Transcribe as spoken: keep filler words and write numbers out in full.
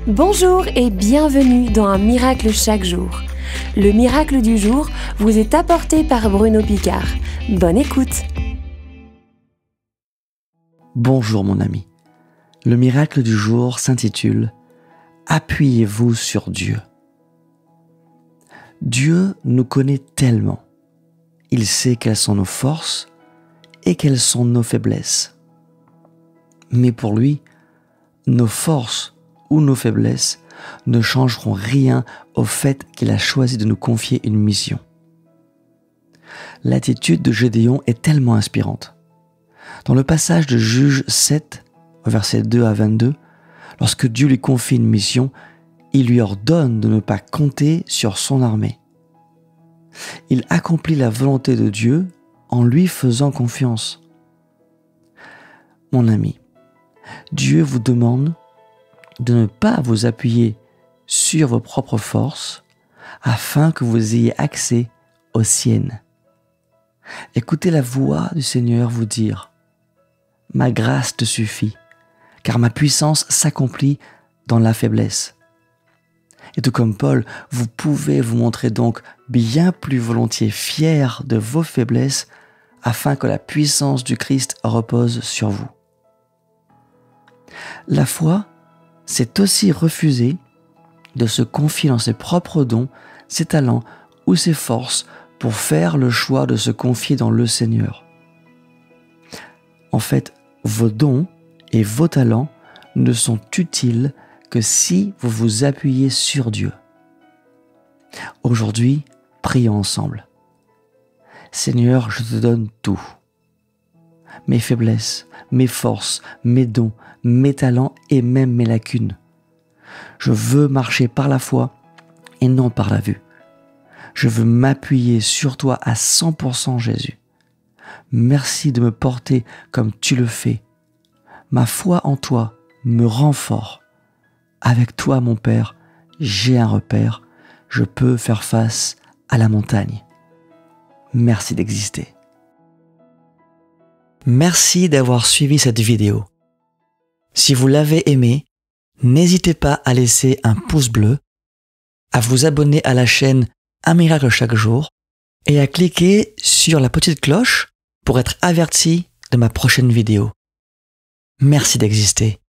Bonjour et bienvenue dans Un miracle chaque jour. Le miracle du jour vous est apporté par Bruno Picard. Bonne écoute. Bonjour mon ami. Le miracle du jour s'intitule « Appuyez-vous sur Dieu ». Dieu nous connaît tellement. Il sait quelles sont nos forces et quelles sont nos faiblesses. Mais pour lui, nos forces ou nos faiblesses ne changeront rien au fait qu'il a choisi de nous confier une mission. L'attitude de Gédéon est tellement inspirante. Dans le passage de Juges sept, versets deux à vingt-deux, lorsque Dieu lui confie une mission, il lui ordonne de ne pas compter sur son armée. Il accomplit la volonté de Dieu en lui faisant confiance. Mon ami, Dieu vous demande de ne pas vous appuyer sur vos propres forces afin que vous ayez accès aux siennes. Écoutez la voix du Seigneur vous dire « Ma grâce te suffit, car ma puissance s'accomplit dans la faiblesse. » Et tout comme Paul, vous pouvez vous montrer donc bien plus volontiers fier de vos faiblesses afin que la puissance du Christ repose sur vous. La foi, c'est aussi refuser de se confier dans ses propres dons, ses talents ou ses forces pour faire le choix de se confier dans le Seigneur. En fait, vos dons et vos talents ne sont utiles que si vous vous appuyez sur Dieu. Aujourd'hui, prions ensemble. Seigneur, je te donne tout. Mes faiblesses, mes forces, mes dons, mes talents et même mes lacunes. Je veux marcher par la foi et non par la vue. Je veux m'appuyer sur toi à cent pour cent, Jésus. Merci de me porter comme tu le fais. Ma foi en toi me rend fort. Avec toi, mon Père, j'ai un repère. Je peux faire face à la montagne. Merci d'exister. Merci d'avoir suivi cette vidéo. Si vous l'avez aimé, n'hésitez pas à laisser un pouce bleu, à vous abonner à la chaîne Un miracle chaque jour et à cliquer sur la petite cloche pour être averti de ma prochaine vidéo. Merci d'exister.